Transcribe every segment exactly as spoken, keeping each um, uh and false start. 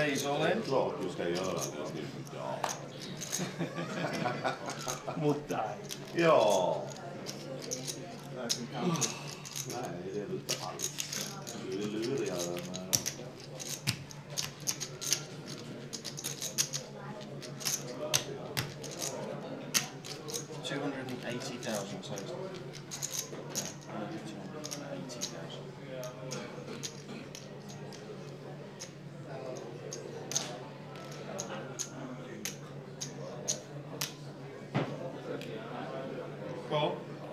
Please all in. Klart du ska göra det. Ja. Mot dig. Ja. Nej, det är du inte alls. Du är lurigare än... two hundred eighty thousand total. Yeah, two hundred eighty thousand. Cool.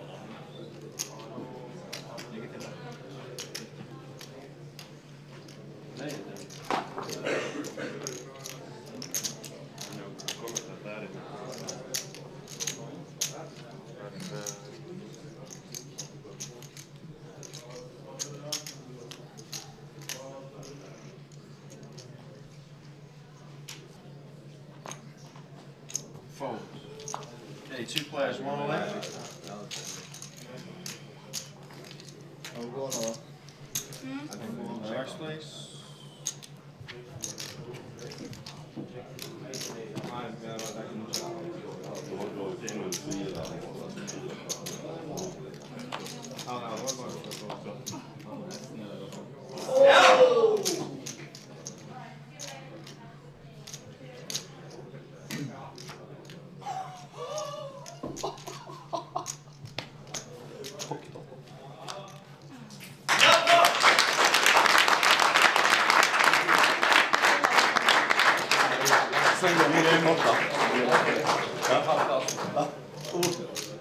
Fold. Okay, two players, one all in. I'll go on. Reverse, please. Sen går vi in borta. Ja.